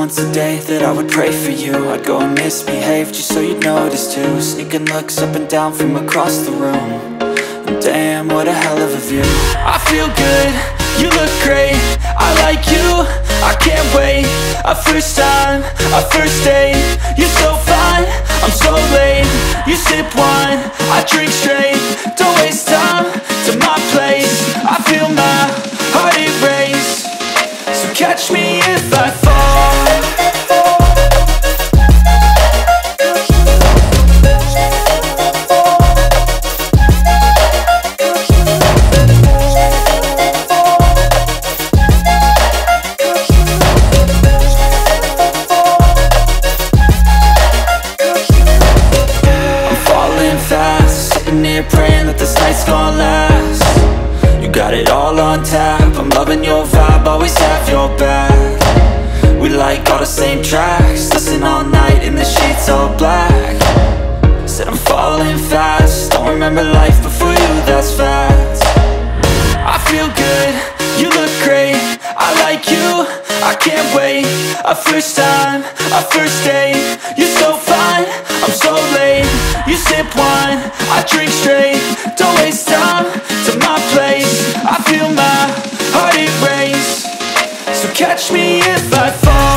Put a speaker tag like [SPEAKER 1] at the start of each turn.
[SPEAKER 1] once a day that I would pray for you. I'd go and misbehave just so you'd notice too. Sneaking looks up and down from across the room. And damn, what a hell of a view. I feel good, you look great, I like you, I can't wait. A first time, a first date, you're so fine, I'm so late. You sip wine, I drink straight. Don't waste time to my place. I feel my heart erase. So catch me if I fall. Praying that this night's gonna last. You got it all on tap, I'm loving your vibe, always have your back. We like all the same tracks, listen all night in the sheets all black. Said I'm falling fast, don't remember life before you, that's facts. I feel good, you look great, I like you, I can't wait. A first time, a first date, you're so fine, I'm so late. You sip wine, I drink straight. Don't waste time to my place. I feel my heart erase. So catch me if I fall.